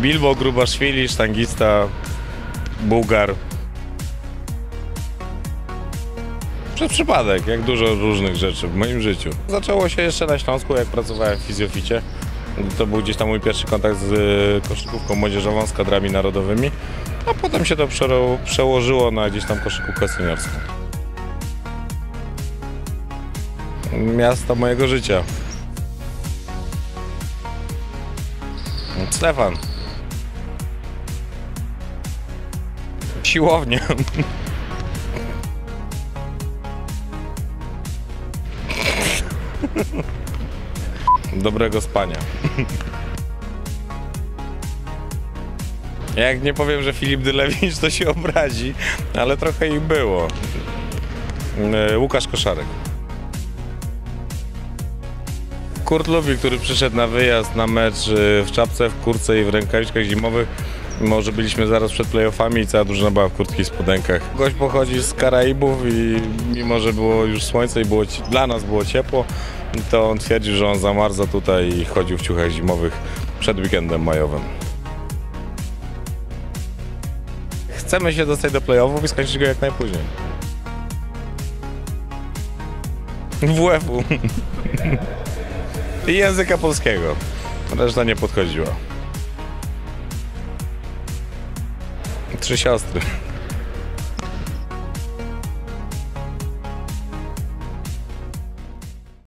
Bilbo Grubaszwili, sztangista, Bułgar. Przez przypadek, jak dużo różnych rzeczy w moim życiu. Zaczęło się jeszcze na Śląsku, jak pracowałem w fizjoficie. To był gdzieś tam mój pierwszy kontakt z koszykówką młodzieżową, z kadrami narodowymi, a potem się to przełożyło na gdzieś tam koszykówkę seniorską. Miasto mojego życia. Stefan. Siłownia. Dobrego spania. Jak nie powiem, że Filip Dylewicz, to się obrazi, ale trochę ich było. Łukasz Koszarek. Kurt Lubi, który przyszedł na wyjazd, na mecz w czapce, w kurtce i w rękawiczkach zimowych. Może byliśmy zaraz przed playoffami i cała drużyna była w kurtkach i spodenkach. Gość pochodzi z Karaibów i mimo, że było już słońce i dla nas było ciepło, to on twierdził, że on zamarza tutaj i chodził w ciuchach zimowych przed weekendem majowym. Chcemy się dostać do playoffów i skończyć go jak najpóźniej. WF-u. I języka polskiego. Reszta nie podchodziła. 3 siostry.